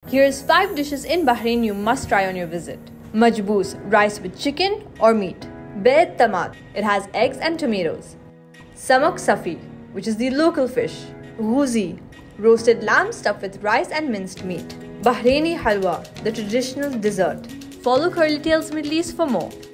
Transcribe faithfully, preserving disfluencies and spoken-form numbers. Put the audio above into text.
Here's five dishes in Bahrain you must try on your visit. Majboos, rice with chicken or meat. Be'et tamat, it has eggs and tomatoes. Samak safi, which is the local fish. Ghuzi, roasted lamb stuffed with rice and minced meat. Bahraini halwa, the traditional dessert. Follow Curly Tales Middle East for more.